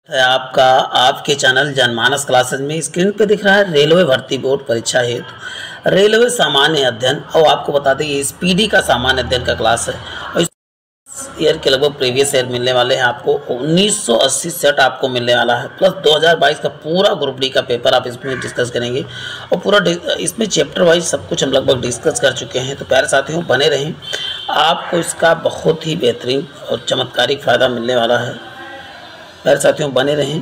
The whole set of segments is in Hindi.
है आपका आपके चैनल जनमानस क्लासेस में स्क्रीन पे दिख रहा है रेलवे भर्ती बोर्ड परीक्षा हेतु रेलवे सामान्य अध्ययन। और आपको बता दें ये स्पीडी का सामान्य अध्ययन का क्लास है और इस ईयर के लगभग प्रीवियस ईयर मिलने वाले हैं आपको 1980 सेट आपको मिलने वाला है प्लस 2022 का पूरा ग्रुप डी का पेपर आप इसमें डिस्कस करेंगे और पूरा इसमें चैप्टर वाइज सब कुछ हम लगभग डिस्कस कर चुके हैं। तो प्यारे साथियों बने रहें, आपको इसका बहुत ही बेहतरीन और चमत्कारिक फ़ायदा मिलने वाला है। प्यारे साथियों बने रहें।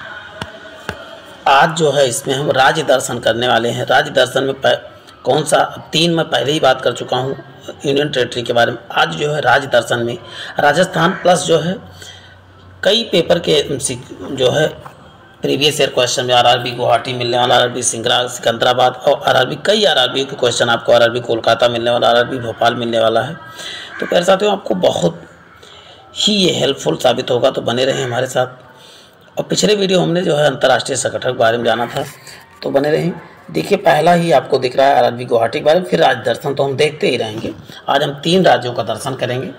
आज जो है इसमें हम राज्य दर्शन करने वाले हैं। राज्य दर्शन में कौन सा 3 मैं पहले ही बात कर चुका हूँ यूनियन टेरिटरी के बारे में। आज जो है राज्य दर्शन में राजस्थान प्लस जो है कई पेपर के जो है प्रीवियस ईयर क्वेश्चन में आरआरबी गुवाहाटी मिलने वाला, आरआरबी सिकंदराबाद और आरआरबी कई आरआरबी के क्वेश्चन आपको आरआरबी कोलकाता मिलने वाला, आरआरबी भोपाल मिलने वाला है। तो प्यारे साथियों आपको बहुत ही ये हेल्पफुल साबित होगा, तो बने रहें हमारे साथ। और पिछले वीडियो हमने जो है अंतर्राष्ट्रीय संगठन के बारे में जाना था, तो बने रहें। देखिए पहला ही आपको दिख रहा है आरआरबी गुवाहाटी के बारे में, फिर राज्य दर्शन तो हम देखते ही रहेंगे। आज हम 3 राज्यों का दर्शन करेंगे।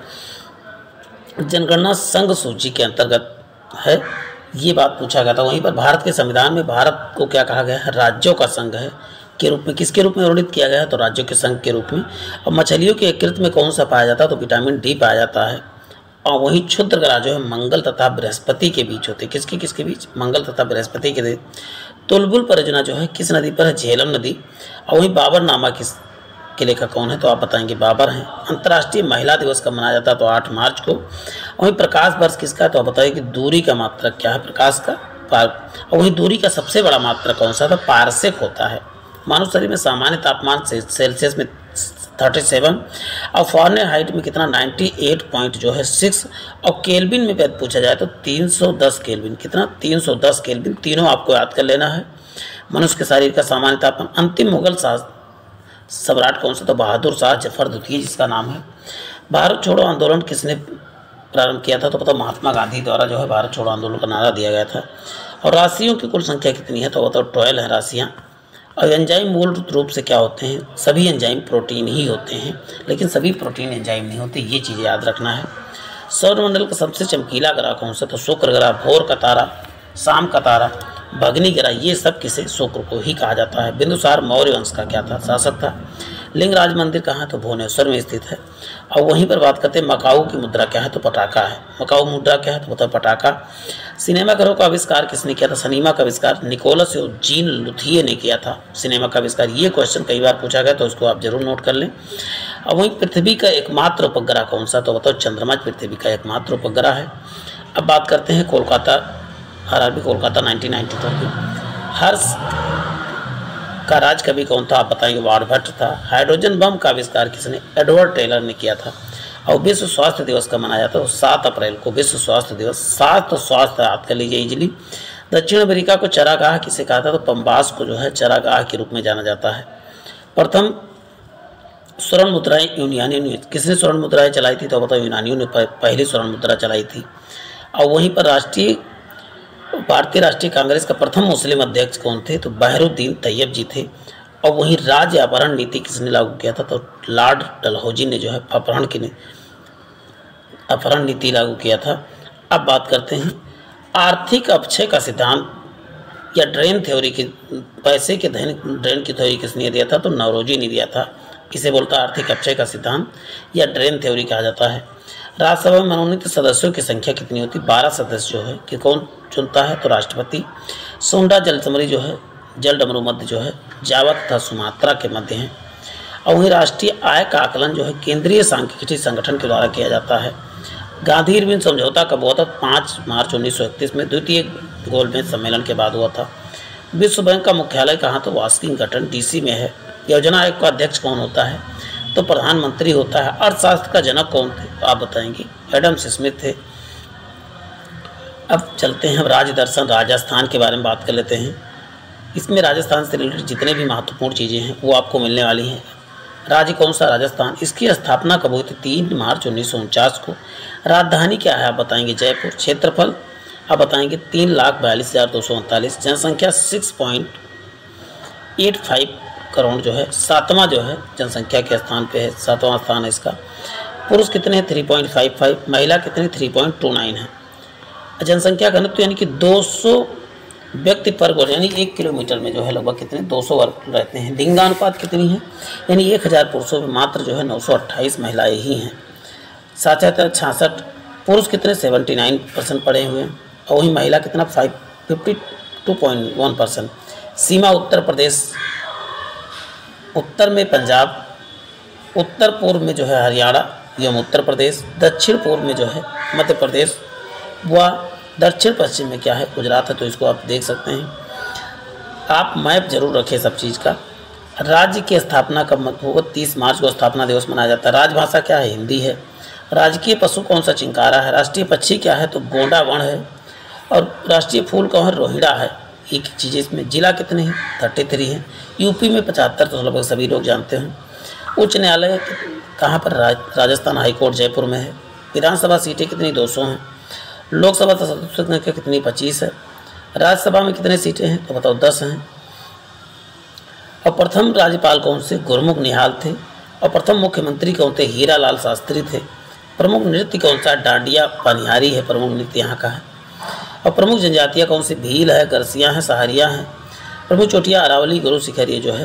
जनगणना संघ सूची के अंतर्गत है, ये बात पूछा गया था। वहीं पर भारत के संविधान में भारत को क्या कहा गया है, राज्यों का संघ है के रूप में। किसके रूप में वर्णित किया गया है, तो राज्यों के संघ के रूप में। और मछलियों के यकृत में कौन सा पाया जाता है, तो विटामिन डी पाया जाता है। और वहीं क्षुद्र ग्रह जो है मंगल तथा बृहस्पति के बीच होते हैं। किसके बीच, मंगल तथा बृहस्पति के बीच। तुलबुल परियोजना जो है किस नदी पर है, झेलम नदी। और वहीं बाबरनामा के लेखक कौन है, तो आप बताएंगे बाबर हैं। अंतर्राष्ट्रीय महिला दिवस कब मनाया जाता है, तो 8 मार्च को। वहीं प्रकाश वर्ष किसका है, तो आप बताइए कि दूरी का मात्रक क्या है, प्रकाश का। और वहीं दूरी का सबसे बड़ा मात्रक कौन सा, तो पारसेक होता है। मानव शरीर में सामान्य तापमान सेल्सियस में 37 और फ़ारेनहाइट में कितना 98 पॉइंट जो है 6 और केल्विन में पूछा जाए तो 310 केल्विन। कितना, 310 केल्विन। तीनों आपको याद कर लेना है। मनुष्य के शरीर का सामान्य तापमान। अंतिम मुगल सम्राट कौन सा, तो बहादुर शाह जफर द्वितीय जिसका नाम है। भारत छोड़ो आंदोलन किसने प्रारंभ किया था, तो पता महात्मा गांधी द्वारा जो है भारत छोड़ो आंदोलन का नारा दिया गया था। और राशियों की कुल संख्या कितनी है, तो बताओ 12 है राशियाँ। और एंजाइम मूल रूप से क्या होते हैं, सभी एंजाइम प्रोटीन ही होते हैं, लेकिन सभी प्रोटीन एंजाइम नहीं होते, ये चीज़ें याद रखना है। सौरमंडल का सबसे चमकीला ग्रह कौन सा, तो शुक्र ग्रह। भोर का तारा, शाम का तारा, भगनी ग्रह, ये सब किसे, शुक्र को ही कहा जाता है। बिंदुसार मौर्य वंश का क्या था, शासक था। लिंगराज मंदिर कहाँ, तो भुवनेश्वर में स्थित है। और वहीं पर बात करते हैं मकाऊ की मुद्रा क्या है, तो पटाखा है। मकाऊ मुद्रा क्या है, तो बताओ पटाखा। सिनेमा घरों का आविष्कार किसने किया था, सिनेमा का आविष्कार निकोलस जीन लुथिये ने किया था, सिनेमा का आविष्कार। ये क्वेश्चन कई बार पूछा गया, तो उसको आप जरूर नोट कर लें। और वहीं पृथ्वी का एकमात्र उपग्रह कौन सा, तो बताओ चंद्रमा पृथ्वी का एकमात्र उपग्रह है। अब बात करते हैं कोलकाता, आरआरबी कोलकाता 1992 की। हर्ष का राज कवि कौन था, आप बताएंगे वार्भट्ट था। हाइड्रोजन बम का आविष्कार किसने, एडवर्ड टेलर ने किया था। और विश्व स्वास्थ्य दिवस का मनाया जाता है 7 अप्रैल को, विश्व स्वास्थ्य दिवस। 7 स्वास्थ्य याद कर लीजिए इजिली। दक्षिण अमेरिका को चरागाह किसे कहा था, तो पम्बास को जो है चरागाह के रूप में जाना जाता है। प्रथम स्वर्ण मुद्राएं यूनानियों ने, किसने स्वर्ण मुद्राएं चलाई थी, तो बताओ यूनानियों ने पहली स्वर्ण मुद्रा चलाई थी। और वहीं पर भारतीय राष्ट्रीय कांग्रेस का प्रथम मुस्लिम अध्यक्ष कौन थे, तो बहरुद्दीन तैयब जी थे। और वहीं राज्य अपहरण नीति किसने लागू किया था, तो लॉर्ड डलहौजी ने जो है अपहरण नीति लागू किया था। अब बात करते हैं आर्थिक अपक्षय का सिद्धांत या ड्रेन थ्योरी की, पैसे के ड्रेन की थ्योरी किसने दिया था, तो नौरोजी ने दिया था। इसे बोलता है आर्थिक अपक्षय का सिद्धांत या ड्रेन थ्योरी कहा जाता है। राज्यसभा में मनोनीत सदस्यों की संख्या कितनी होती, 12 सदस्य जो है कि कौन चुनता है, तो राष्ट्रपति। सोंडा जलसमरी जो है, जल डमरू मध्य जो है जावा तथा सुमात्रा के मध्य हैं। और वहीं राष्ट्रीय आय का आकलन जो है केंद्रीय सांख्यिकी संगठन के द्वारा किया जाता है। गांधी इरविन समझौता कब हुआ था, 5 मार्च 1931 में, द्वितीय गोलमेज सम्मेलन के बाद हुआ था। विश्व बैंक का मुख्यालय कहाँ, तो वाशिंगटन डीसी में है। योजना आयोग का अध्यक्ष कौन होता है, तो प्रधानमंत्री होता है। अर्थशास्त्र का जनक कौन थे, तो आप बताएंगे एडम स्मिथ थे। अब चलते हैं राज्य दर्शन राजस्थान के बारे में बात कर लेते हैं। इसमें राजस्थान से रिलेटेड जितने भी महत्वपूर्ण चीज़ें हैं वो आपको मिलने वाली हैं। राज्य कौन सा, राजस्थान। इसकी स्थापना कब हुई थी, 3 मार्च 1949 को। राजधानी क्या है, आप बताएंगे जयपुर। क्षेत्रफल आप बताएंगे 3,42,239। जनसंख्या 6.85 करोड़ जो है, 7वां जो है जनसंख्या के स्थान पे है, 7वां स्थान है इसका। पुरुष कितने हैं, 3.55। महिला कितने, 3.29 है। जनसंख्या घनत्व यानी कि 200 व्यक्ति पर वर्ग, यानी 1 किलोमीटर में जो है लगभग कितने 200 वर्ग रहते हैं। लिंगानुपात कितनी है, यानी 1000 पुरुषों में मात्र जो है 928 महिलाएं ही हैं। साक्षरता 66, पुरुष कितने 79% पढ़े हुए हैं, और वहीं महिला कितना 52.1%। सीमा उत्तर प्रदेश, उत्तर में पंजाब, उत्तर पूर्व में जो है हरियाणा एवं उत्तर प्रदेश, दक्षिण पूर्व में जो है मध्य प्रदेश, व दक्षिण पश्चिम में क्या है गुजरात है। तो इसको आप देख सकते हैं, आप मैप जरूर रखें सब चीज़ का। राज्य की स्थापना कब होगा, 30 मार्च को स्थापना दिवस मनाया जाता है। राजभाषा क्या है, हिंदी है। राजकीय पशु कौन सा, चिंकारा है। राष्ट्रीय पक्षी क्या है, तो गोंडा वण है। और राष्ट्रीय फूल कौन है, रोहिड़ा है। एक चीज़ इसमें, जिला कितने हैं 33 हैं। यूपी में 75, तो लगभग सभी लोग जानते हैं। उच्च न्यायालय कहाँ पर, राजस्थान हाईकोर्ट जयपुर में है। विधानसभा सीटें कितनी 200 हैं। लोकसभा सदस्यों की संख्या कितनी 25 है। राज्यसभा में कितने सीटें हैं, तो बताओ 10 हैं। और प्रथम राज्यपाल कौन से, गुरमुख निहाल थे। और प्रथम मुख्यमंत्री कौन थे, हीरालाल शास्त्री थे। प्रमुख नृत्य कौन सा, डांडिया पनिहारी है, प्रमुख नृत्य यहाँ का है। और प्रमुख जनजातियाँ कौन सी, भील है, गरसियाँ हैं, सहारियाँ हैं। प्रमुख चोटियाँ अरावली, गुरु शिखर, ये जो है।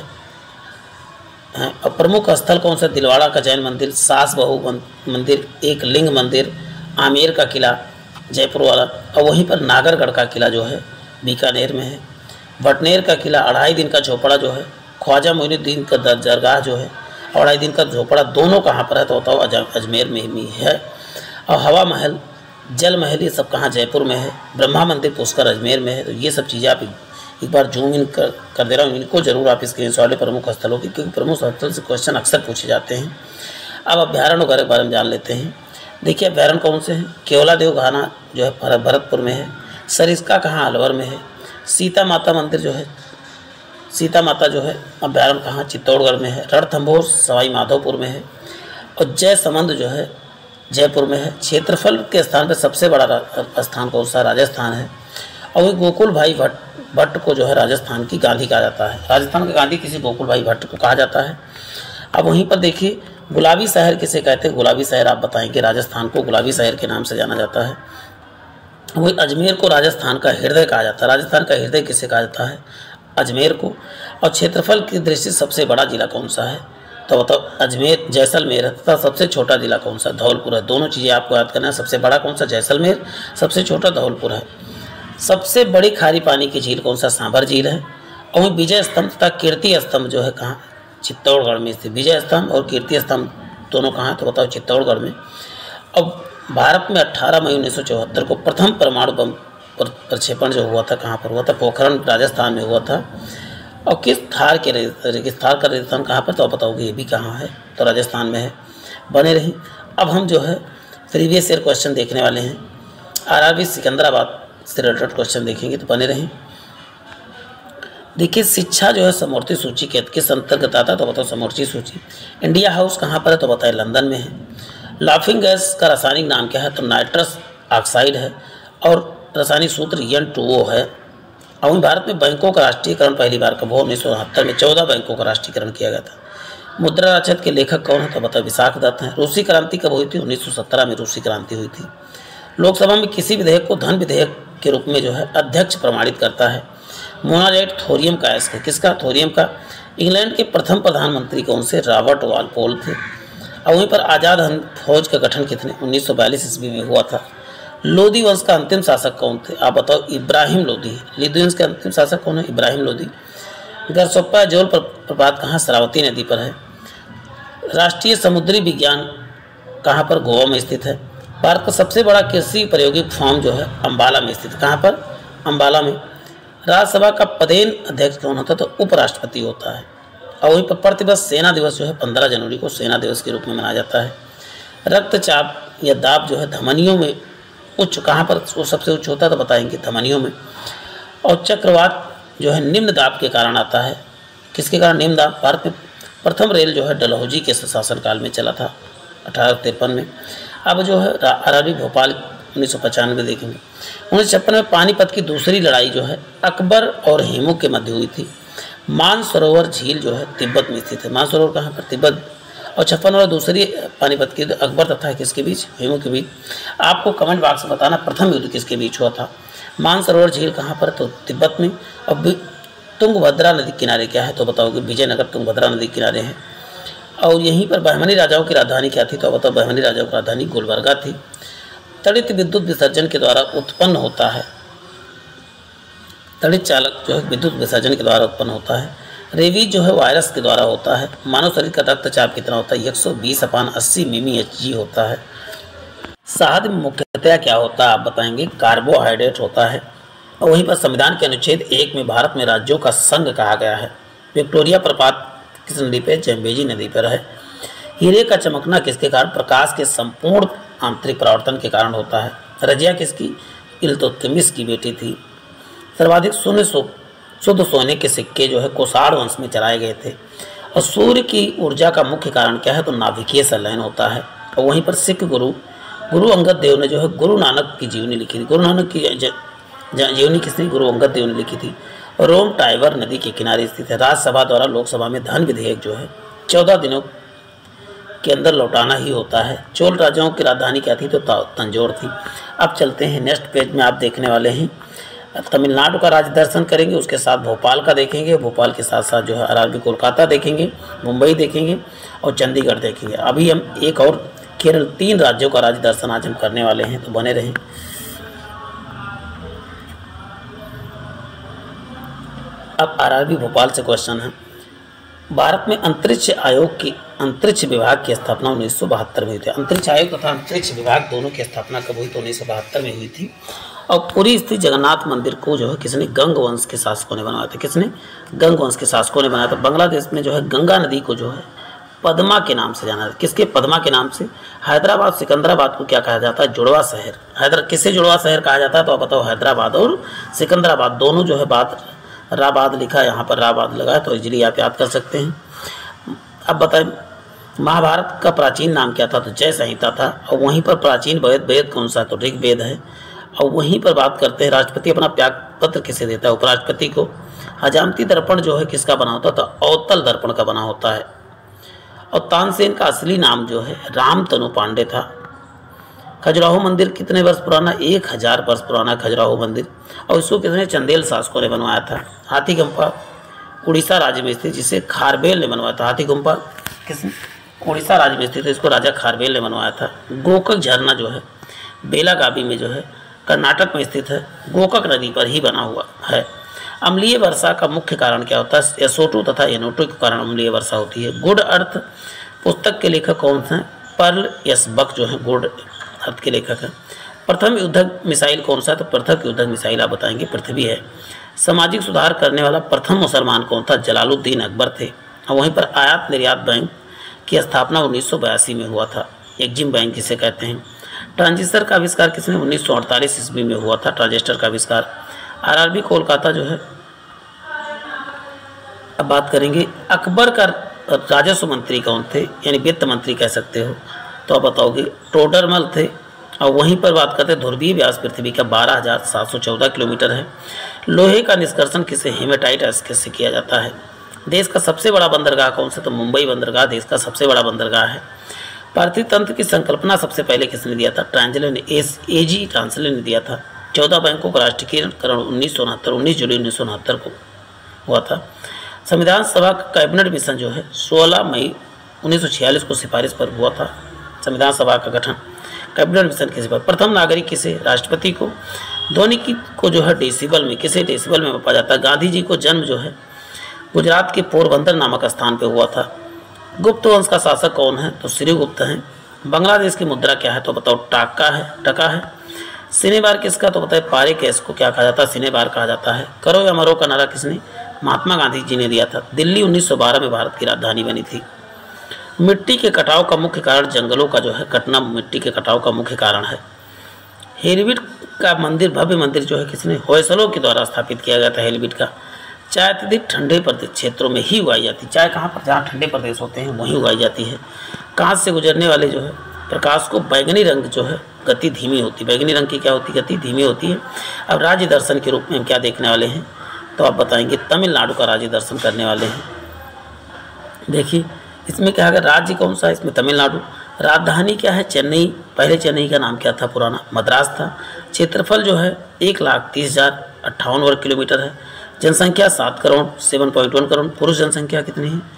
और प्रमुख स्थल कौन सा, दिलवाड़ा का जैन मंदिर, सास बहू मंदिर, एक लिंग मंदिर, आमेर का किला जयपुर वाला, और वहीं पर नागरगढ़ का किला जो है बीकानेर में है। भटनेर का किला, 2.5 दिन का झोपड़ा जो है, ख्वाजा मोइनुद्दीन का दरगाह जो है, 2.5 दिन का झोपड़ा, दोनों कहाँ पर है, तो बताओ अजमेर में ही है। और हवा महल, जल महल, ये सब कहाँ, जयपुर में है। ब्रह्मा मंदिर पुष्कर अजमेर में है। तो ये सब चीज़ें आप एक बार जूम इन कर दे रहा हूँ, इनको जरूर आप स्क्रीनशॉट लें प्रमुख स्थलों की, क्योंकि प्रमुख स्थल से क्वेश्चन अक्सर पूछे जाते हैं। अब अभ्यारण्य वगैरह के बारे में जान लेते हैं। देखिए अभ्यारण्य कौन से हैं, केवलादेव घाना जो है भरतपुर में है। सरिस्का कहाँ, अलवर में है। सीता माता मंदिर जो है, सीता माता जो है अभ्यारण्य कहाँ, चित्तौड़गढ़ में है। रणथंभौर सवाई माधोपुर में है। और जयसमंद जो है जयपुर में है। क्षेत्रफल के स्थान पर सबसे बड़ा स्थान कौन सा, राजस्थान है। और वही गोकुल भाई भट्ट को जो है राजस्थान की गांधी कहा जाता है। राजस्थान का गांधी किसी गोकुल भाई भट्ट को कहा जाता है। अब वहीं पर देखिए गुलाबी शहर किसे कहते हैं, गुलाबी शहर आप बताएंगे, राजस्थान को गुलाबी शहर के नाम से जाना जाता है। वही अजमेर को राजस्थान का हृदय कहा जाता है। राजस्थान का हृदय किसे कहा जाता है, अजमेर को। और क्षेत्रफल की दृष्टि से सबसे बड़ा जिला कौन सा है, तो बताओ अजमेर, जैसलमेर है। तथा सबसे छोटा जिला कौन सा, धौलपुर है। दोनों चीज़ें आपको याद करना है, सबसे बड़ा कौन सा जैसलमेर, सबसे छोटा धौलपुर है। सबसे बड़ी खारी पानी की झील कौन सा, सांभर झील है। और वहीं विजय स्तंभ तथा कीर्ति स्तंभ जो है कहाँ, चित्तौड़गढ़ में स्थित। विजय स्तंभ और कीर्ति स्तंभ दोनों कहाँ, तो बताओ चित्तौड़गढ़ में। अब भारत में 18 मई 1974 को प्रथम परमाणु बम प्रक्षेपण जो हुआ था कहाँ पर हुआ था, पोखरण राजस्थान में हुआ था। और किस थार के रेगिस्तान का रेगिस्तान कहाँ पर, तो बताओगे ये भी कहाँ है, तो राजस्थान में है। बने रही। अब हम जो है प्रीवियस ईयर क्वेश्चन देखने वाले हैं। आरआरबी सिकंदराबाद से रिलेटेड क्वेश्चन देखेंगे, तो बने रहें। देखिए शिक्षा जो है समवर्ती सूची के किस अंतर्गत आता है, तो बताओ समवर्ती सूची। इंडिया हाउस कहाँ पर है, तो बताए लंदन में है। लाफिंग गैस का रासायनिक नाम क्या है, तो नाइट्रस ऑक्साइड है। और रासायनिक सूत्र N2O है। और भारत में बैंकों का राष्ट्रीयकरण पहली बार कब हुआ, 1969 में 14 बैंकों का राष्ट्रीयकरण किया गया था। मुद्रा राजद के लेखक कौन है, तो बताओ विशाख दत्त हैं। रूसी क्रांति कब हुई थी, 1917 में रूसी क्रांति हुई थी। लोकसभा में किसी विधेयक को धन विधेयक के रूप में जो है अध्यक्ष प्रमाणित करता है। मोनाजाइट थोरियम का है, किसका, थोरियम का। इंग्लैंड के प्रथम प्रधानमंत्री कौन से, रॉबर्ट वालपोल थे। और वहीं पर आज़ाद हिंद फौज का गठन कितने 1942 ईस्वी में हुआ था। लोधी वंश का अंतिम शासक कौन थे, आप बताओ, इब्राहिम लोधी। लोधी वंश के अंतिम शासक कौन है, इब्राहिम लोधी। गरसोप्पा जोल प्रपात कहाँ, शरावती नदी पर है। राष्ट्रीय समुद्री विज्ञान कहाँ पर, गोवा में स्थित है। भारत का सबसे बड़ा कृषि प्रायोगिक फार्म जो है अम्बाला में स्थित है। कहाँ पर, अम्बाला में। राज्यसभा का पदेन अध्यक्ष कौन होता है, तो उपराष्ट्रपति होता है। और वहीं पर प्रतिवर्ष सेना दिवस जो है 15 जनवरी को सेना दिवस के रूप में मनाया जाता है। रक्तचाप या दाब जो है धमनियों में उच्च कहाँ पर वो सबसे उच्च होता है, तो बताएंगे धमनियों में। और चक्रवात जो है निम्न दाब के कारण आता है, किसके कारण, निम्न दाब। भारत में प्रथम रेल जो है डलहौजी के शासनकाल में चला था 1853 में। अब जो है आरआरबी भोपाल 1995 देखेंगे। 1956 में पानीपत की दूसरी लड़ाई जो है अकबर और हेमू के मध्य हुई थी। मानसरोवर झील जो है तिब्बत में स्थित है। मानसरोवर कहाँ पर, तिब्बत। और 56 और दूसरी पानीपत की अकबर तथा किसके बीच, हेमू के बीच। आपको कमेंट बॉक्स में बताना प्रथम युद्ध किसके बीच हुआ था। मानसरोवर झील कहाँ पर, तो तिब्बत में। और तुंगभद्रा नदी किनारे क्या है, तो बताओगे विजयनगर तुंगभद्रा नदी किनारे है। और यहीं पर बहमनी राजाओं की राजधानी क्या थी, तो बताओ बहमनी राजाओं की राजधानी गुलबर्गा थी। तड़ित विद्युत विसर्जन के द्वारा उत्पन्न होता है, तड़ित चालक जो है विद्युत विसर्जन के द्वारा उत्पन्न होता है। रेबीज जो है वायरस के द्वारा होता है। मानव शरीर का रक्तचाप कितना होता है, 120/80 मिमी/Hg होता है। शहद में मुख्यतया क्या होता है, आप बताएंगे कार्बोहाइड्रेट होता है। और वहीं पर संविधान के अनुच्छेद 1 में भारत में राज्यों का संघ कहा गया है। विक्टोरिया प्रपात किस नदी पे, जम्बेजी नदी पर है। हीरे का चमकना किसके कारण, प्रकाश के संपूर्ण आंतरिक परावर्तन के कारण होता है। रजिया किसकी, इल्तुतमिश की बेटी थी। सर्वाधिक शुद्ध सोने के सिक्के जो है कोसाड़ वंश में चलाए गए थे। और सूर्य की ऊर्जा का मुख्य कारण क्या है, तो नाभिकीय संलयन होता है। और वहीं पर सिख गुरु अंगद देव ने जो है गुरु नानक की जीवनी लिखी थी। गुरु नानक की जीवनी किसने, गुरु अंगद देव ने लिखी थी। रोम टाइबर नदी के किनारे स्थित है। राज्यसभा द्वारा लोकसभा में धन विधेयक जो है 14 दिनों के अंदर लौटाना ही होता है। चोल राजाओं की राजधानी क्या थी, तो तंजौर थी। अब चलते हैं नेक्स्ट पेज में, आप देखने वाले हैं तमिलनाडु का राज्य दर्शन करेंगे, उसके साथ भोपाल का देखेंगे, भोपाल के साथ साथ जो है आरआरबी कोलकाता देखेंगे, मुंबई देखेंगे और चंडीगढ़ देखेंगे। अभी हम एक और केरल, 3 राज्यों का राज्य दर्शन आज हम करने वाले हैं, तो बने रहें। अब आरआरबी भोपाल से क्वेश्चन है, भारत में अंतरिक्ष आयोग की अंतरिक्ष विभाग की स्थापना 1972 में हुई थी। अंतरिक्ष आयोग तथा अंतरिक्ष विभाग दोनों की स्थापना कब हुई, तो 1972 में हुई थी। और पुरी स्थित जगन्नाथ मंदिर को जो है किसने, गंग वंश के शासकों ने बनवाया था। किसने, गंग वंश के शासकों ने बनाया था। बांग्लादेश में जो है गंगा नदी को जो है पद्मा के नाम से जाना जाता है। किसके, पद्मा के नाम से। हैदराबाद सिकंदराबाद को क्या कहा जाता है, जुड़वा शहर। किससे जुड़वा शहर कहा जाता है, तो आप बताओ हैदराबाद और सिकंदराबाद दोनों जो है बात राबाद लिखा है, यहाँ पर राबाद लगा है, तो इजीली आप याद कर सकते हैं। अब बताएं महाभारत का प्राचीन नाम क्या था, तो जय संहिता था। और वहीं पर प्राचीन वेद कौन सा, तो ऋग्वेद है। और वहीं पर बात करते हैं राष्ट्रपति अपना त्याग पत्र किसे देता है, उपराष्ट्रपति को। हजामती दर्पण जो है किसका बना होता था, अवतल दर्पण का बना होता है। और तानसेन का असली नाम जो है रामतनु पांडे था। खजुराहो मंदिर कितने वर्ष पुराना, 1000 वर्ष पुराना खजुराहो मंदिर। और इसको कितने, चंदेल शासकों ने बनवाया था। हाथी गुम्फा उड़ीसा राज्य में स्थित, जिसे खारबेल ने बनवाया था। हाथी गुम्फा किसने, उड़ीसा राज्य में स्थित, इसको राजा खारबेल ने बनवाया था। गोकक झरना जो है बेलागावी में जो है कर्नाटक में स्थित है, गोकक नदी पर ही बना हुआ है। अम्लीय वर्षा का मुख्य कारण क्या होता है, SO2 तथा NO2 के कारण अम्लीय वर्षा होती है। गुड अर्थ पुस्तक के लेखक कौन से हैं, पर्ल एस बक जो है गुड अर्थ के लेखक हैं। प्रथम युद्धक मिसाइल कौन सा है, तो प्रथम युद्धक मिसाइल आप बताएंगे पृथ्वी है। सामाजिक सुधार करने वाला प्रथम मुसलमान कौन था, जलालुद्दीन अकबर थे। और वहीं पर आयात निर्यात बैंक की स्थापना 1982 में हुआ था। एग्जिम बैंक किसे कहते हैं। ट्रांजिस्टर का आविष्कार किसने, 1948 ईस्वी में हुआ था ट्रांजिस्टर का आविष्कार। आरआरबी कोलकाता जो है, अब बात करेंगे अकबर का राजस्व मंत्री कौन थे, यानी वित्त मंत्री कह सकते हो, तो आप बताओगे टोडरमल थे। और वहीं पर बात करते हैं ध्रुवीय व्यास पृथ्वी का 12,714 किलोमीटर है। लोहे का निष्कर्षण किसे, हेमेटाइट से किया जाता है। देश का सबसे बड़ा बंदरगाह कौन सा, तो मुंबई बंदरगाह देश का सबसे बड़ा बंदरगाह है। भारतीय तंत्र की संकल्पना सबसे पहले किसने दिया था, ट्रांजले ने, AG ट्रांसले ने दिया था। 14 बैंकों का राष्ट्रीयकरण 19 जुलाई 1969 को हुआ था। संविधान सभा का कैबिनेट मिशन जो है 16 मई 1946 को सिफारिश पर हुआ था। संविधान सभा का गठन कैबिनेट मिशन किसी पर। प्रथम नागरिक किसे, राष्ट्रपति को। ध्वनि को जो है डेसिबल में, किसे डेसिबल में मापा जाता है। गांधी जी को जन्म जो है गुजरात के पोरबंदर नामक स्थान पर हुआ था। गुप्त वंश का शासक कौन है, तो श्रीगुप्त हैं। बांग्लादेश की मुद्रा क्या है, तो बताओ टका है। सिनेबार किसका, तो बताए पारे केस को क्या कहा जाता है, सिनेबार कहा जाता है। करो या मरो का नारा किसने, महात्मा गांधी जी ने दिया था। दिल्ली 1912 में भारत की राजधानी बनी थी। मिट्टी के कटाव का मुख्य कारण जंगलों का जो है कटना मिट्टी के कटाव का मुख्य कारण है। हेलीबीड का मंदिर, भव्य मंदिर जो है किसने, होयसलों के द्वारा स्थापित किया गया था हेलीबीड का। चाय अत्यधिक ठंडे प्रदेश क्षेत्रों में ही उगाई जाती है। चाय कहाँ पर, जहाँ ठंडे प्रदेश होते हैं वहीं उगाई जाती है। कांच से गुजरने वाले जो है प्रकाश को बैगनी रंग जो है गति धीमी होती है। बैगनी रंग की क्या होती है, गति धीमी होती है। अब राज्य दर्शन के रूप में हम क्या देखने वाले हैं, तो आप बताएंगे तमिलनाडु का राज्य दर्शन करने वाले हैं। देखिए इसमें क्या है, राज्य कौन सा है, इसमें तमिलनाडु। राजधानी क्या है, चेन्नई। पहले चेन्नई का नाम क्या था, पुराना मद्रास था। क्षेत्रफल जो है 1,30,058 वर्ग किलोमीटर है। जनसंख्या 7 करोड़ 7.1 करोड़। पुरुष जनसंख्या कितनी है,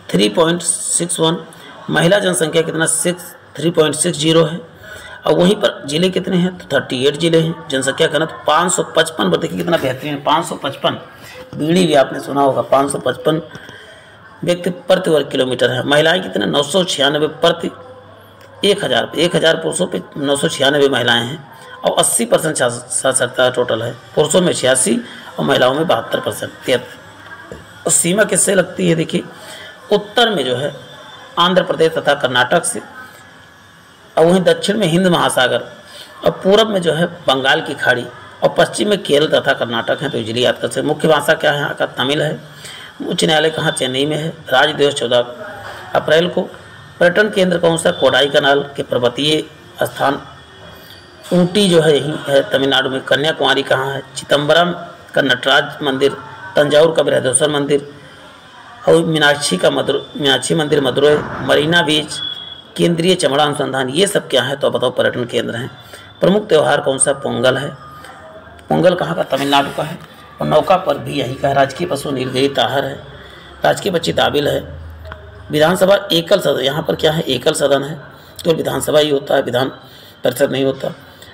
3.61। महिला जनसंख्या कितना, 3.60 है। और वहीं पर जिले कितने हैं, तो 38 जिले हैं। जनसंख्या घनत्व 555, देखिए कितना बेहतरीन है, 555। बीड़ी भी आपने सुना होगा, 555 व्यक्ति प्रति वर्ग किलोमीटर है। महिलाएं कितने, 996 प्रति 1000 पुरुषों पे 996 महिलाएं हैं। और 80% साक्षरता टोटल है। पुरुषों में 86 और महिलाओं में 72%। और सीमा किससे लगती है, देखिए उत्तर में जो है आंध्र प्रदेश तथा कर्नाटक से, और वहीं दक्षिण में हिंद महासागर, और पूरब में जो है बंगाल की खाड़ी, और पश्चिम में केरल तथा कर्नाटक है। तो इजली याद कर सकते। मुख्य भाषा क्या है यहाँ का, तमिल है। उच्च न्यायालय कहाँ, चेन्नई में है। राज्य दिवस 14 अप्रैल को। पर्यटन केंद्र कौन सा, कोडाई कनाल के पर्वतीय स्थान ऊटी जो है यही है तमिलनाडु में। कन्याकुमारी कहाँ है, चिदम्बरम का नटराज मंदिर, तंजावुर का बृहदेश्वर मंदिर, और मीनाक्षी मंदिर मदुरई, मरीना बीच, केंद्रीय चमड़ा अनुसंधान, ये सब क्या है, तो बताओ पर्यटन केंद्र हैं। प्रमुख त्यौहार कौन सा, पोंगल है। पोंगल कहाँ का, तमिलनाडु का है। और नौका पर भी यही का है। राजकीय पशु नीलगिरी ताहर है। राजकीय पक्षी दाबिल है। विधानसभा एकल सदन, यहाँ पर क्या है, एकल सदन है, तो विधानसभा ही होता है, विधान परिषद नहीं होता।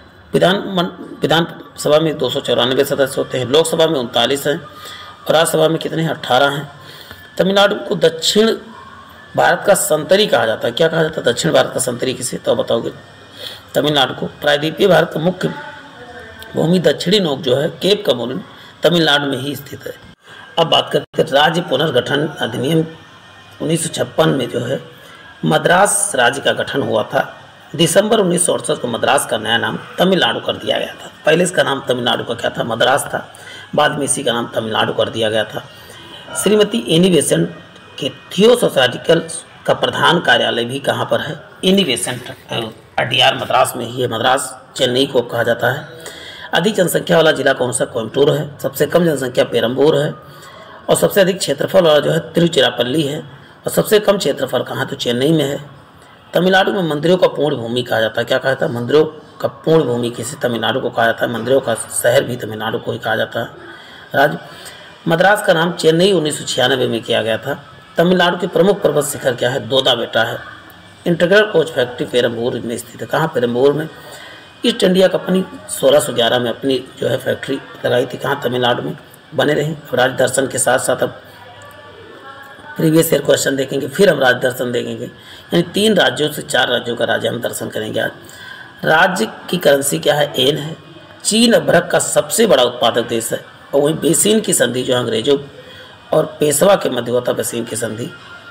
विधानसभा में 294 सदस्य होते हैं। लोकसभा में 39 हैं, और राज्यसभा में कितने हैं, 18 हैं। तमिलनाडु को दक्षिण भारत का संतरी कहा जाता है। क्या कहा जाता है, दक्षिण भारत का संतरी किसे, तो बताओगे तमिलनाडु को। प्रायद्वीपीय भारत का मुख्य भूमि दक्षिणी नोक जो है, केप कमोलिन, तमिलनाडु में ही स्थित है। अब बात करते हैं राज्य पुनर्गठन अधिनियम 1956 में जो है मद्रास राज्य का गठन हुआ था। दिसंबर 1968 को मद्रास का नया नाम तमिलनाडु कर दिया गया था। पहले इसका नाम तमिलनाडु का क्या था, मद्रास था। बाद में इसी का नाम तमिलनाडु कर दिया गया था। श्रीमती एनी बेसेंट के थियोसोसाइटिकल का प्रधान कार्यालय भी कहाँ पर है, एनी बेसेंट अडियार मद्रास में ही है। मद्रास चेन्नई को कहा जाता है। अधिक जनसंख्या वाला जिला कौन सा, कोयम्बटूर है। सबसे कम जनसंख्या पेरम्बूर है। और सबसे अधिक क्षेत्रफल वाला जो है तिरुचिरापल्ली है। और सबसे कम क्षेत्रफल कहाँ, तो चेन्नई में है। तमिलनाडु में मंदिरों का पूर्ण भूमि कहा जाता है। क्या कहा जाता है, मंदिरों का पूर्ण भूमि किसे, तमिलनाडु को कहा जाता है। मंदिरों का शहर भी तमिलनाडु को ही कहा जाता है। राज्य मद्रास का नाम चेन्नई 1996 में किया गया था। तमिलनाडु के प्रमुख पर्वत शिखर क्या है, दोदा बेटा है। इंटीग्रल कोच फैक्ट्री पेरम्बूर में स्थित है। कहाँ, पेरम्बूर में। ईस्ट इंडिया कंपनी 1611 में अपनी जो है फैक्ट्री लगाई थी। कहाँ, तमिलनाडु में। बने रहें। अब राज्य दर्शन के साथ साथ अब प्रीवियस ईयर क्वेश्चन देखेंगे, फिर हम राज्य दर्शन देखेंगे। यानी 3 राज्यों से 4 राज्यों का राज्य हम दर्शन करेंगे आज। राज्य की करेंसी क्या है, येन है। चीन अभ्रक का सबसे बड़ा उत्पादक देश है। और वहीं बेसिन की संधि जो अंग्रेजों और पेशवा के मध्य होता, बेसिन की संधि।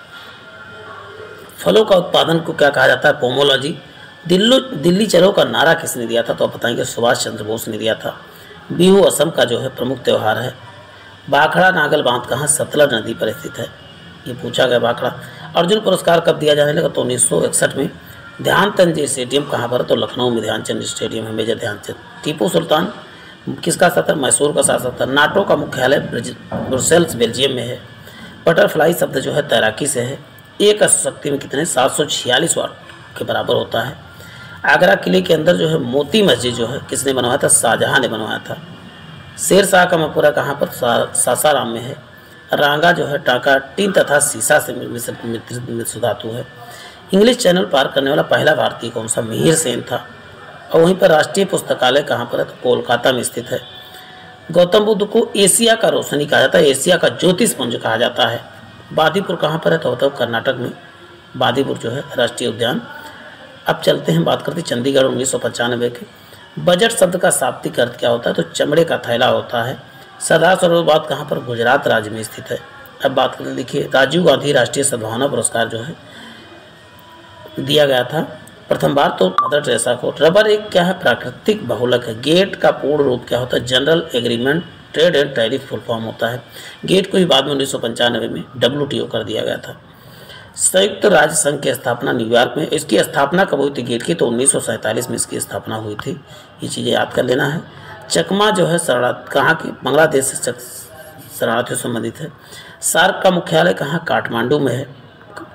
फलों का उत्पादन को क्या कहा जाता है, पोमोलॉजी। दिल्ली चलो का नारा किसने दिया था, तो आप बताएंगे सुभाष चंद्र बोस ने दिया था। बिहू असम का जो है प्रमुख त्यौहार है। भाखड़ा नागल बांध कहाँ, सतलज नदी पर स्थित है, ये पूछा गया। भाखड़ा। अर्जुन पुरस्कार कब दिया जाने लगा, तो 1961 में। ध्यानचंद जी स्टेडियम कहाँ पर है, तो लखनऊ में ध्यानचंद स्टेडियम है, मेजर ध्यानचंद। टीपू सुल्तान किसका शासक, मैसूर का शासक था। नाटो का मुख्यालय ब्रुसेल्स बेल्जियम में है। बटरफ्लाई शब्द जो है तैराकी से है। एक शक्ति में कितने, 746 वाट के बराबर होता है। आगरा किले के अंदर जो है मोती मस्जिद जो है किसने बनवाया था, शाहजहां ने बनवाया था। शेर शाह का मकबरा कहाँ पर, सासाराम में है। रांगा जो है टाका टीन तथा सीसा से मिश्रित धातु है। इंग्लिश चैनल पार करने वाला पहला भारतीय कौन सा, मिहिर सेन था। और वहीं पर राष्ट्रीय पुस्तकालय कहाँ पर है, तो कोलकाता में स्थित है। गौतम बुद्ध को एशिया का रोशनी कहा जाता है, एशिया का ज्योतिषपुंज कहा जाता है। बादीपुर कहाँ पर है, तो बताओ कर्नाटक में। बादीपुर जो है राष्ट्रीय उद्यान। अब चलते हैं, बात करते हैं चंडीगढ़ 1995 के। बजट शब्द का शाब्दिक अर्थ क्या होता है, तो चमड़े का थैला होता है। सरदार सरोवर बाग कहाँ पर, गुजरात राज्य में स्थित है। अब बात करते, देखिए राजीव गांधी राष्ट्रीय सद्भावना पुरस्कार जो है दिया गया था प्रथम बार तो मदर टेरेसा को। रबर एक क्या है, प्राकृतिक बहुलक है। गेट का पूर्ण रूप क्या होता है, general agreement trade and tariff full form होता है। गेट को ही बाद में 1995 में WTO कर दिया गया था। संयुक्त राज्य संघ की स्थापना न्यूयॉर्क में। इसकी स्थापना कब हुई थी गेट की, तो 1947 में इसकी स्थापना हुई थी। ये चीज़ें याद कर लेना है। चकमा जो है कहाँ की, बांग्लादेश से शरणार्थियों से संबंधित है। सार्क का मुख्यालय कहाँ, काठमांडू में है।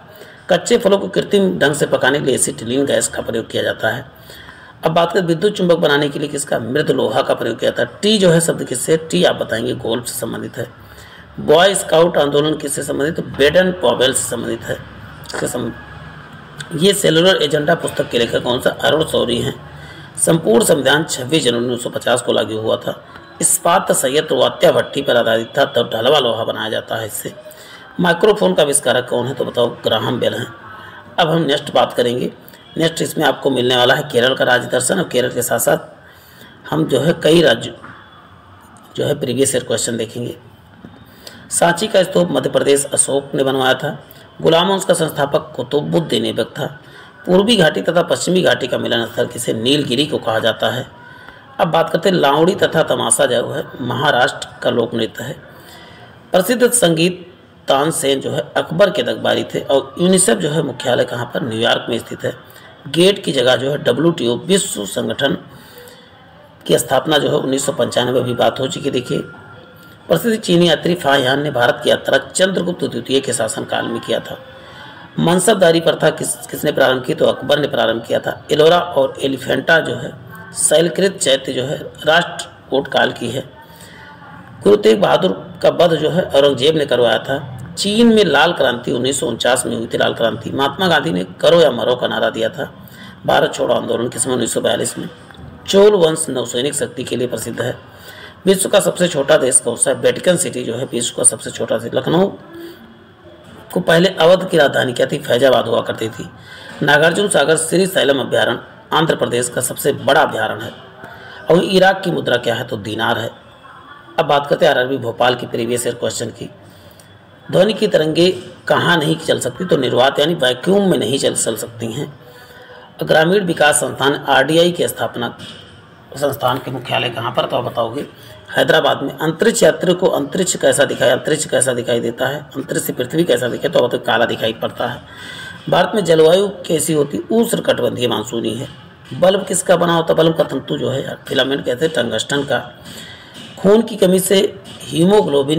कच्चे फलों को कृत्रिम ढंग से पकाने के लिए एसिटिलीन गैस का प्रयोग किया जाता है। अब बात करें विद्युत चुंबक बनाने के लिए किसका, मृद लोहा का प्रयोग किया जाता है। टी जो है शब्द किससे, टी आप बताएंगे गोल्फ से संबंधित है। बॉय स्काउट आंदोलन किससे संबंधित, तो बेडन पॉवेल से संबंधित है। ये सेलुलर एजेंडा पुस्तक के लेखक कौन सा, अरुण शौरी हैं। संपूर्ण संविधान 26 जनवरी 1950 को लागू हुआ था। इस्पात संयंत्र वात्या भट्टी पर आधारित था, तब ढलवा लोहा बनाया जाता है इससे। माइक्रोफोन का आविष्कारक कौन है, तो बताओ ग्राहम बेल हैं। अब हम नेक्स्ट बात करेंगे। नेक्स्ट इसमें आपको मिलने वाला है केरल का राज्य दर्शन, और केरल के साथ साथ हम जो है कई राज्य जो है प्रीवियस ईयर क्वेश्चन देखेंगे। सांची का स्तूप मध्य प्रदेश अशोक ने बनवाया था। गुलाम वंश का संस्थापक कुतुबुद्दीन ऐबक था। पूर्वी घाटी तथा पश्चिमी घाटी का मिलन स्थल किसे, नीलगिरी को कहा जाता है। अब बात करते हैं लावड़ी तथा तमाशा जो है महाराष्ट्र का लोक नृत्य है। प्रसिद्ध संगीत तानसेन जो है अकबर के दरबारी थे, और यूनिसेफ जो है मुख्यालय कहाँ पर, न्यूयॉर्क में स्थित है। गेट की जगह जो है WTO विश्व संगठन की स्थापना जो है 1995 में भी बात हो चुकी। देखिए प्रसिद्ध चीनी यात्री फाहियान ने भारत की यात्रा चंद्रगुप्त द्वितीय के शासनकाल में किया था। मनसबदारी प्रथा किसने प्रारंभ की, तो अकबर ने प्रारंभ किया था। एलोरा और एलिफेंटा जो है शैलकृत चैत्य जो है राष्ट्रकूट काल की है। गुरु तेग बहादुर का वध जो है औरंगजेब ने करवाया था। चीन में लाल क्रांति 1949 में हुई थी। लाल क्रांति महात्मा गांधी ने करो या मरो का नारा दिया था। भारत छोड़ो आंदोलन किसमें, 1942 में। चोल वंश नौसैनिक शक्ति के लिए प्रसिद्ध है। विश्व का सबसे छोटा देश कौन सा है, वेटिकन सिटी जो है विश्व का सबसे छोटा देश। लखनऊ को पहले अवध की राजधानी क्या थी, फैजाबाद हुआ करती थी। नागार्जुन सागर श्रीशैलम अभ्यारण्य आंध्र प्रदेश का सबसे बड़ा अभ्यारण्य है। और इराक की मुद्रा क्या है, तो दीनार है। अब बात करते हैं RRB भोपाल की प्रीवियस ईयर क्वेश्चन की। ध्वनि की तरंगे कहाँ नहीं चल सकती, तो निर्वात यानी वैक्यूम में नहीं चल सकती हैं। ग्रामीण विकास संस्थान RDI की स्थापना संस्थान के मुख्यालय कहाँ पर, तो आप बताओगे हैदराबाद में। अंतरिक्ष यात्री को अंतरिक्ष कैसा दिखाई, अंतरिक्ष कैसा दिखाई देता है, अंतरिक्ष से पृथ्वी कैसा दिखाई, तो बताओ काला दिखाई पड़ता है। भारत में जलवायु कैसी होती, उष्णकटिबंधीय मानसूनी है। बल्ब किसका बना होता, बल्ब का तंतु जो है यार फिलामेंट कहते हैं टंगस्टन का। खून की कमी से हीमोग्लोबिन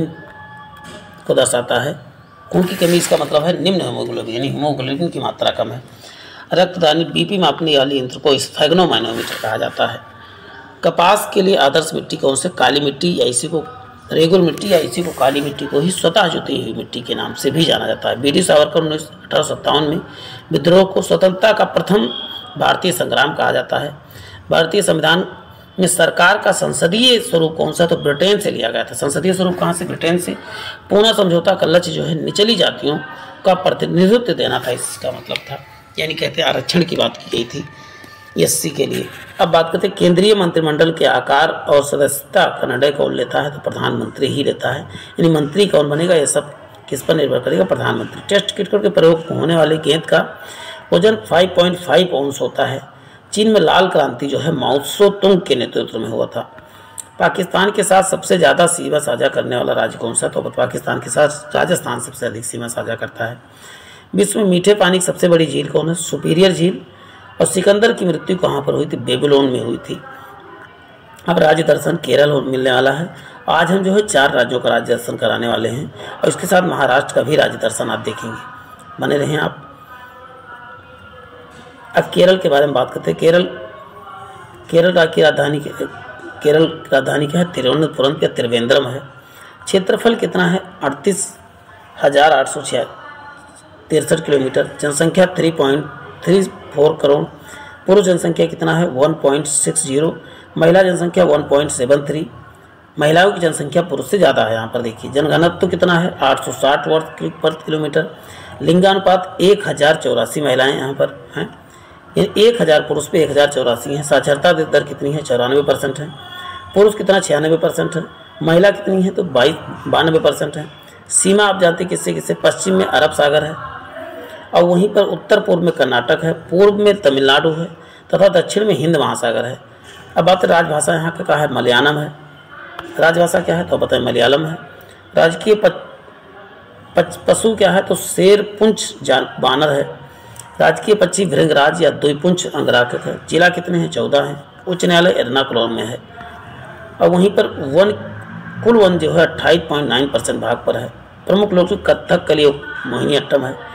को दर्शाता है। खून की कमी इसका मतलब है निम्न हीमोग्लोबिन, यानी हीमोग्लोबिन की मात्रा कम है। रक्तदानी BP मापने वाली यंत्र को स्फेग्नोमाइनोमीटर कहा जाता है। कपास के लिए आदर्श मिट्टी कौन से, काली मिट्टी या इसी को रेगुल मिट्टी या इसी को काली मिट्टी को ही स्वतः जुती हुई मिट्टी के नाम से भी जाना जाता है। वीर सावरकर 1857 में विद्रोह को स्वतंत्रता का प्रथम भारतीय संग्राम कहा जाता है। भारतीय संविधान में सरकार का संसदीय स्वरूप कौन सा, तो ब्रिटेन से लिया गया था। संसदीय स्वरूप कहाँ से, ब्रिटेन से। पूना समझौता का लक्ष्य जो है निचली जातियों का प्रतिनिधित्व देना था, इसका मतलब था, यानी कहते हैं आरक्षण की बात की गई थी SC के लिए। अब बात करते हैं केंद्रीय मंत्रिमंडल के आकार और सदस्यता का निर्णय कौन लेता है, तो प्रधानमंत्री ही लेता है। यानी मंत्री कौन बनेगा, ये सब किस पर निर्भर करेगा, प्रधानमंत्री। टेस्ट क्रिकेट के प्रयोग होने वाले गेंद का वजन 5.5 औंस होता है। चीन में लाल क्रांति जो है माओ त्से तुंग के नेतृत्व में हुआ था। पाकिस्तान के साथ सबसे ज़्यादा सीमा साझा करने वाला राज्य कौन सा, तो पाकिस्तान के साथ राजस्थान सबसे अधिक सीमा साझा करता है। विश्व में मीठे पानी की सबसे बड़ी झील कौन है, सुपीरियर झील। और सिकंदर की मृत्यु कहाँ पर हुई थी, बेबीलोन में हुई थी। अब राज्य दर्शन केरल मिलने वाला है। आज हम जो है 4 राज्यों का राज्य दर्शन कराने वाले हैं, और इसके साथ महाराष्ट्र का भी राज्य दर्शन आप देखेंगे। बने रहें आप। अब केरल के बारे में बात करते हैं। केरल की राजधानी क्या है, तिरुवनंतपुरम या त्रिवेंद्रम है। क्षेत्रफल कितना है, 38,863 किलोमीटर। जनसंख्या 3.34 करोड़। पुरुष जनसंख्या कितना है, 1.60। महिला जनसंख्या 1.73। महिलाओं की जनसंख्या पुरुष से ज़्यादा है यहाँ पर देखिए। जनघनत्व तो कितना है, 860 वर्ग पर किलोमीटर। लिंगानुपात 1084 महिलाएं यहाँ पर हैं, 1000 पुरुष पे 1084 हैं। साक्षरता दर कितनी है, 94% है। पुरुष कितना, 96% है। महिला कितनी है, तो 92% है। सीमा आप जानते हैं किससे किससे, पश्चिम में अरब सागर है, और वहीं पर उत्तर पूर्व में कर्नाटक है, पूर्व में तमिलनाडु है, तथा दक्षिण में हिंद महासागर है। अब बात राजभाषा यहाँ का है, मलयालम है। राजभाषा क्या है, तो बताएं मलयालम है। राजकीय पशु क्या है, तो शेर पुंछ बानर है। राजकीय पक्षी भृंगराज या द्विपुंछ अंगराक्षक है। जिला कितने हैं, 14 हैं। उच्च न्यायालय एर्नाकुलम में है। और वहीं पर कुल वन जो है 28.9% भाग पर है। प्रमुख लोग कथक, कलियुग, मोहिनीअट्टम है।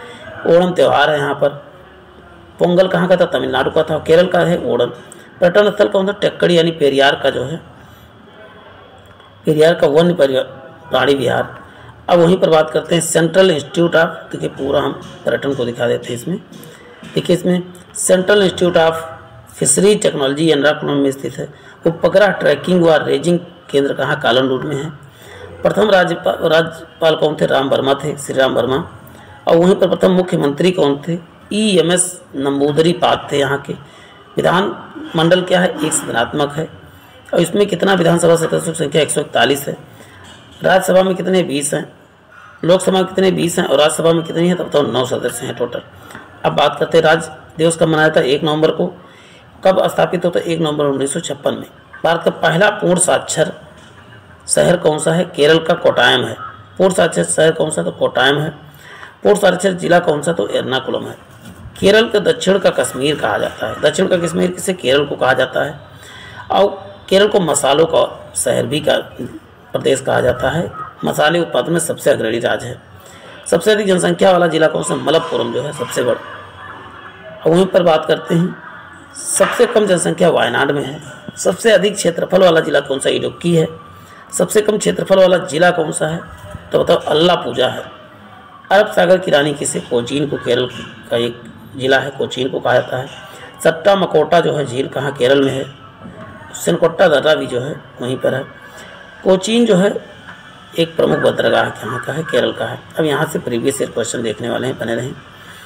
ओणम त्यौहार है यहाँ पर। पोंगल कहाँ का था? तमिलनाडु का था। केरल का है ओणम। पर्यटन स्थल कौन सा? टेक्कड़ी यानी पेरियार का जो है, पेरियार का वन्य प्राणी विहार। अब वहीं पर बात करते हैं सेंट्रल इंस्टीट्यूट ऑफ, देखिए पूरा हम पर्यटन को दिखा देते हैं इसमें। देखिए इसमें central institute of fishery technology Ernakulam में स्थित है। उपग्रह ट्रैकिंग व रेंजिंग केंद्र कहाँ? कालनूर में है। प्रथम राज्यपाल कौन थे? राम वर्मा थे, श्री राम वर्मा। और वहीं पर प्रथम मुख्यमंत्री कौन थे? EMS नंबूदरीपाद थे यहाँ के। विधान मंडल क्या है? एक सदनात्मक है। और इसमें कितना विधानसभा सदस्यों की संख्या? 141 है। राज्यसभा में कितने? 20 हैं। लोकसभा में कितने? 20 हैं। और राज्यसभा में कितनी है? तब तो 9 सदस्य हैं टोटल। अब बात करते हैं राज्य दिवस कब मनाया था? 1 नवंबर को। कब स्थापित होता? 1 नवंबर 1956 में। भारत का पहला पूर्ण साक्षर शहर कौन सा है? केरल का कोट्टायम है। पूर्ण साक्षर शहर कौन सा? तो कोट्टायम है। पूर्ण साक्षर जिला कौन सा? तो एर्नाकुलम है। केरल का दक्षिण का कश्मीर कहा जाता है। दक्षिण का कश्मीर किसे? केरल को कहा जाता है। और केरल को मसालों का शहर भी का प्रदेश कहा जाता है। मसाले उत्पादन में सबसे अग्रणी राज्य है। सबसे अधिक जनसंख्या वाला जिला कौन सा? मलप्पुरम जो है सबसे बड़ा। और वहीं पर बात करते हैं सबसे कम जनसंख्या वायनाड में है। सबसे अधिक क्षेत्रफल वाला जिला कौन सा? इडुक्की है। सबसे कम क्षेत्रफल वाला जिला कौन सा है? तो बताओ, अल्लापूजा है। अरब सागर की रानी किसे? कोचीन को। केरल का एक जिला है, कोचीन को कहा जाता है। सट्टा मकोटा जो है झील कहाँ? केरल में है। सिनकोट्टा दर्रा भी जो है वहीं पर है। कोचीन जो है एक प्रमुख बंदरगाह कहाँ का है? केरल का है। अब यहाँ से प्रीवियस ईयर क्वेश्चन देखने वाले हैं, बने रहें।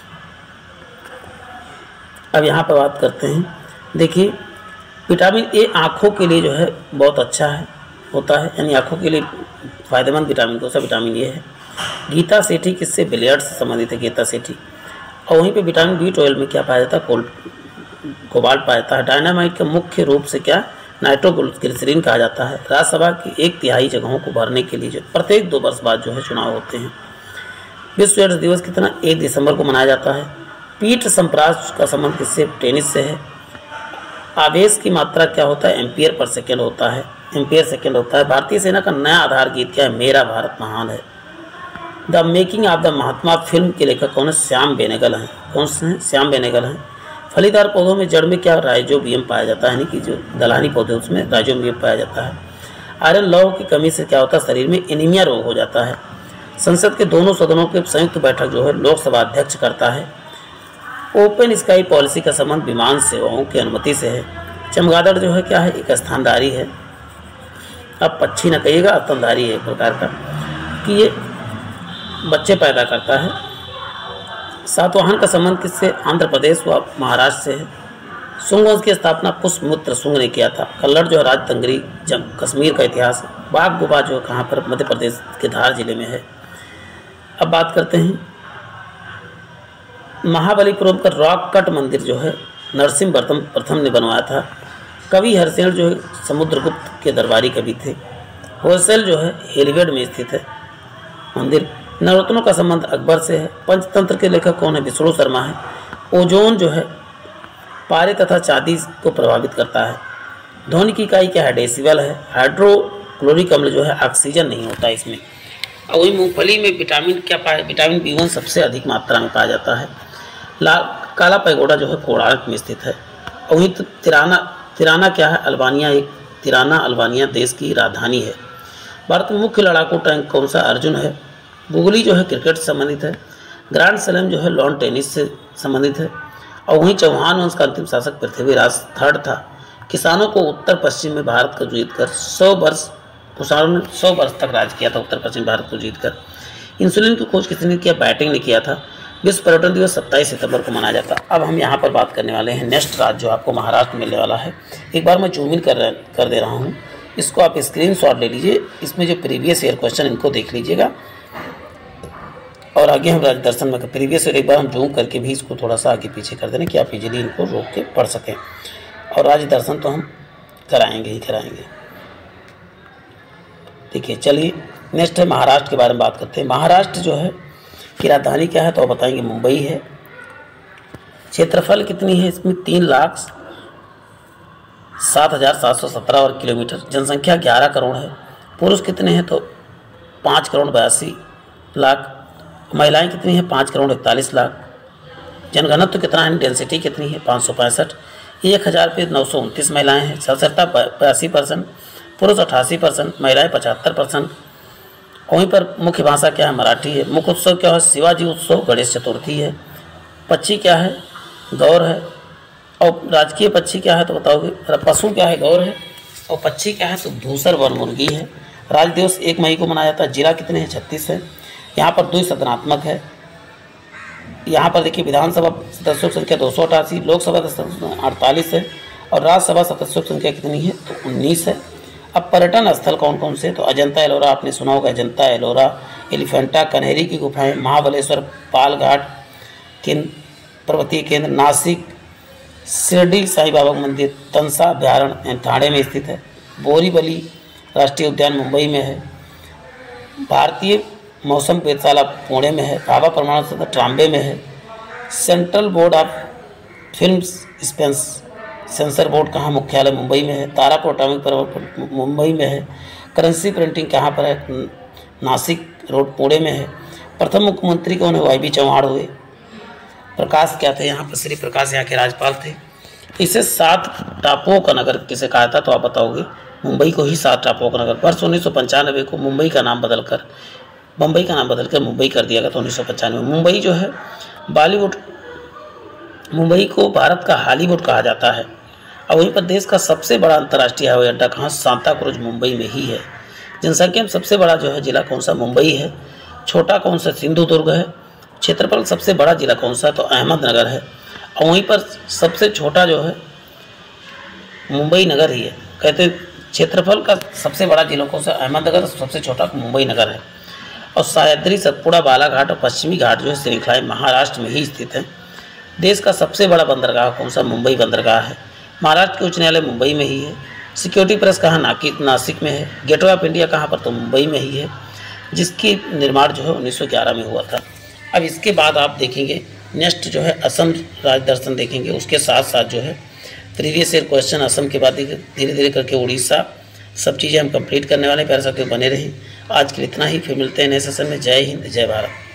अब यहाँ पर बात करते हैं, देखिए विटामिन ए आँखों के लिए जो है बहुत अच्छा है, होता है, यानी आँखों के लिए फायदेमंद विटामिन कौन सा? विटामिन ए है। गीता सेठी किससे? बिलियर्ड्स से संबंधित है गीता सेठी। और वहीं पे विटामिन B12 में क्या पाया जाता है? कोबाल्ट पाया जाता है। डायनामाइट का मुख्य रूप से क्या? नाइट्रोग्लिसरीन कहा जाता है। राज्यसभा की 1/3 जगहों को भरने के लिए जो प्रत्येक 2 वर्ष बाद जो है चुनाव होते हैं। विश्व एड्स दिवस कितना? 1 दिसंबर को मनाया जाता है। पीठ संप्रास का संबंध किससे? टेनिस से है। आवेश की मात्रा क्या होता है? एम्पियर पर सेकेंड होता है, एम्पियर सेकेंड होता है। भारतीय सेना का नया आधार गीत क्या है? मेरा भारत महान है। The making of the Mahatma film के लेखक कौन है? श्याम बेनेगल हैं। कौन से हैं? श्याम बेनेगल हैं। फलीदार पौधों में जड़ में क्या? राइजोबियम पाया जाता है, यानी कि जो दलहनी पौधे उसमें राइजोबियम पाया जाता है। आयरन लौह की कमी से क्या होता है? शरीर में एनीमिया रोग हो जाता है। संसद के दोनों सदनों के संयुक्त बैठक जो है लोकसभा अध्यक्ष करता है। ओपन स्काई पॉलिसी का संबंध विमान सेवाओं की अनुमति से है। चमगादड़ जो है क्या है? एक स्तनधारी है। अब पक्षी न कहिएगा, स्तनधारी है एक प्रकार का, कि ये बच्चे पैदा करता है। सातवाहन का संबंध किससे? आंध्र प्रदेश व महाराष्ट्र से है। शुंग वंश की स्थापना पुष्पमित्र शुंग ने किया था। कल्लड़ जो है राजतंगरी कश्मीर का इतिहास है। बाघ गुफा जो कहाँ पर? मध्य प्रदेश के धार जिले में है। अब बात करते हैं महाबलीपुरम का रॉक कट मंदिर जो है नरसिंह प्रथम ने बनवाया था। कवि हरसेन जो है समुद्रगुप्त के दरबारी कवि थे। होयसल जो है हेलीवेड में स्थित है मंदिर। नवरत्नों का संबंध अकबर से है। पंचतंत्र के लेखक कौन है? विष्णु शर्मा है। ओजोन जो है पारे तथा चांदी को प्रभावित करता है। ध्वनि की इकाई क्या है? डेसिबल है। हाइड्रोक्लोरिक अम्ल जो है ऑक्सीजन नहीं होता इसमें। और वही मूंगफली में विटामिन क्या पाया? विटामिन B1 सबसे अधिक मात्रा में पाया जाता है। काला पैगोडा जो है कोणार्क में स्थित है। और वहीं तिराना क्या है? अल्बानिया। एक तिराना अल्बानिया देश की राजधानी है। भारत में मुख्य लड़ाकू टैंक कौन सा? अर्जुन है। गुगली जो है क्रिकेट से संबंधित है। ग्रैंड स्लैम जो है लॉन टेनिस से संबंधित है। और वहीं चौहान वंश का अंतिम शासक पृथ्वीराज III था। किसानों को उत्तर पश्चिम में भारत को जीतकर 100 वर्ष किसानों ने 100 वर्ष तक राज किया था उत्तर पश्चिम भारत को जीतकर। इंसुलिन की खोज किसने किया? बैटिंग ने किया था। विश्व पर्यटन दिवस 27 सितंबर को मनाया जाता है। अब हम यहाँ पर बात करने वाले हैं नेक्स्ट राज्य जो आपको महाराष्ट्र मिलने वाला है। एक बार मैं जूम इन कर दे रहा हूँ, इसको आप स्क्रीनशॉट ले लीजिए। इसमें जो प्रीवियस ईयर क्वेश्चन इनको देख लीजिएगा और आगे हम राज्य दर्शन में प्रीवियस ईयर एक बार हम जूम करके भी इसको थोड़ा सा आगे पीछे कर देना कि आप इजीली इनको रोक के पढ़ सकें। और राज्य दर्शन तो हम कराएंगे ही कराएंगे। देखिए चलिए नेक्स्ट है महाराष्ट्र के बारे में बात करते हैं। महाराष्ट्र जो है की राजधानी क्या है? तो बताएंगे मुंबई है। क्षेत्रफल कितनी है इसमें? 3,07,717 वर्ग किलोमीटर। जनसंख्या 11 करोड़ है। पुरुष कितने हैं? तो 5,82,00,000। महिलाएं कितनी हैं? 5,41,41,00,000। जनघनत्व कितना है, डेंसिटी कितनी है 565। 1000 पे 929 महिलाएं हैं। साक्षरता 82%, पुरुष 88%, महिलाएं 75%। वहीं पर मुख्य भाषा क्या है, मराठी है। मुख्य उत्सव क्या है, शिवाजी उत्सव, गणेश चतुर्थी है। पक्षी क्या है, गौर है। और राजकीय पक्षी क्या है तो बताओगे, पशु क्या है, गौर है। और पक्षी क्या है तो धूसर वन मुर्गी है। राज्य दिवस 1 मई को मनाया जाता है। जिला कितने हैं, 36 है। यहाँ पर द्विसदनात्मक है। यहाँ पर देखिए विधानसभा सदस्यों की संख्या 288, लोकसभा 48 है और राज्यसभा सदस्यों की संख्या कितनी है तो 19 है। अब पर्यटन स्थल कौन कौन से, तो अजंता एलोरा आपने सुना होगा, अजंता एलोरा, एलिफेंटा, कन्हेरी की गुफाएं, महाबलेश्वर, पालघाट पर्वतीय केंद्र, नासिक, शिरडी साईं बाबा मंदिर, तंसा अभ्यारण्य ठाणे में स्थित है। बोरीवली राष्ट्रीय उद्यान मुंबई में है। भारतीय मौसम वेधशाला पुणे में है। भाभा परमाणु संयंत्र ट्राम्बे में है। Central board of film censor board कहाँ मुख्यालय मुंबई में है। तारापुर एटॉमिक मुंबई में है। करेंसी प्रिंटिंग कहाँ पर है, नासिक रोड पुणे में है। प्रथम मुख्यमंत्री कौन है, वाई चौहान हुए। प्रकाश क्या थे, यहाँ पर श्री प्रकाश यहाँ के राज्यपाल थे। इसे 7 टापुओं का नगर किसे कहा था तो आप बताओगे, मुंबई को ही 7 टापुओं का नगर। वर्ष 1995 को मुंबई का नाम बदलकर मुंबई कर दिया गया था। 1995 मुंबई जो है बॉलीवुड, मुंबई को भारत का हॉलीवुड कहा जाता है। और वहीं पर देश का सबसे बड़ा अंतर्राष्ट्रीय हवाई अड्डा कहाँ, सांता क्रूज मुंबई में ही है। जनसंख्या में सबसे बड़ा जो है जिला कौन सा, मुंबई है। छोटा कौन सा, सिंधुदुर्ग है। क्षेत्रफल सबसे बड़ा जिला कौन सा तो अहमदनगर है। और वहीं पर सबसे छोटा जो है मुंबई नगर ही है। कहते हैं क्षेत्रफल का सबसे बड़ा जिला कौन सा, अहमदनगर, सबसे छोटा मुंबई नगर है। और सह्याद्री, सतपुड़ा, बालाघाट और पश्चिमी घाट जो है श्रृंखलाएँ महाराष्ट्र में ही स्थित हैं। देश का सबसे बड़ा बंदरगाह कौन सा, मुंबई बंदरगाह है। महाराष्ट्र के उच्च न्यायालय मुंबई में ही है। सिक्योरिटी प्रेस कहाँ, नासिक में है। गेटवे ऑफ इंडिया कहाँ पर तो मुंबई में ही है, जिसकी निर्माण जो है 1911 में हुआ था। अब इसके बाद आप देखेंगे नेक्स्ट जो है असम राज्य दर्शन देखेंगे। उसके साथ साथ जो है प्रीवियस ईयर क्वेश्चन असम के बाद धीरे धीरे करके उड़ीसा, सब चीज़ें हम कंप्लीट करने वाले हैं। प्यारे साथियों बने रहें। आज के लिए इतना ही, फिर मिलते हैं नए सेशन में। जय हिंद, जय भारत।